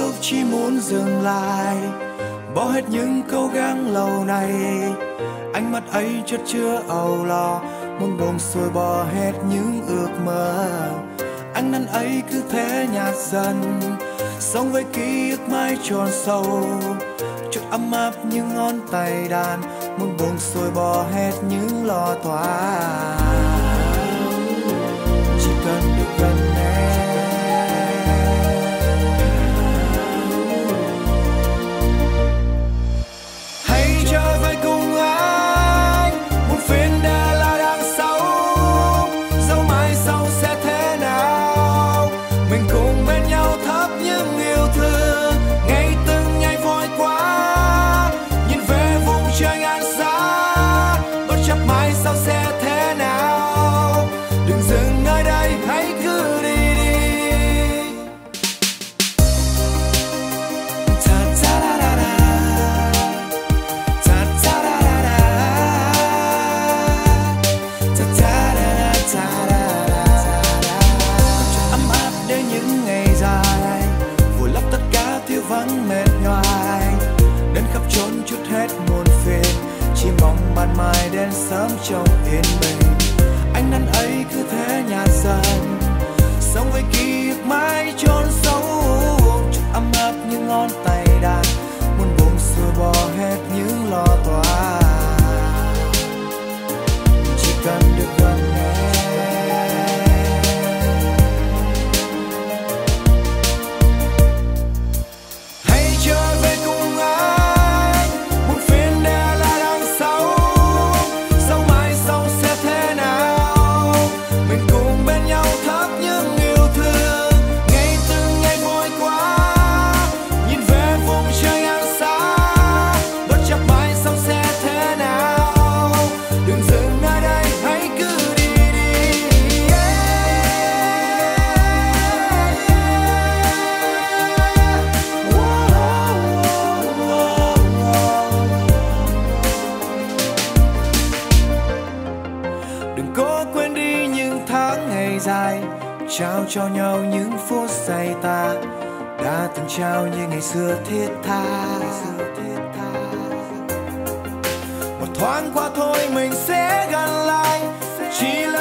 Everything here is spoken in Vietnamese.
lúc chỉ muốn dừng lại, bỏ hết những cố gắng lâu nay. Ánh mắt ấy chất chứa âu lo, muốn buông xuôi bỏ hết những ước mơ. Ánh nắng ấy cứ thế nhạt dần, sống với ký ức mãi tròn sâu. Chút ấm áp những ngón tay đàn, muốn buông xuôi bỏ hết những lo toan. Chỉ cần được gần ban mai đến sớm trong yên bình. Ánh nắng ấy cứ thế nhạt dần, sống với ký ức mãi chôn sâu. Chút ấm áp như ngón tay đàn, muốn buông xuôi bỏ hết những lo toan. Chỉ cần được gần dài, trao cho nhau những phút giây ta đã từng trao như ngày xưa thiết tha. Một thoáng qua thôi mình sẽ gần lại, chỉ là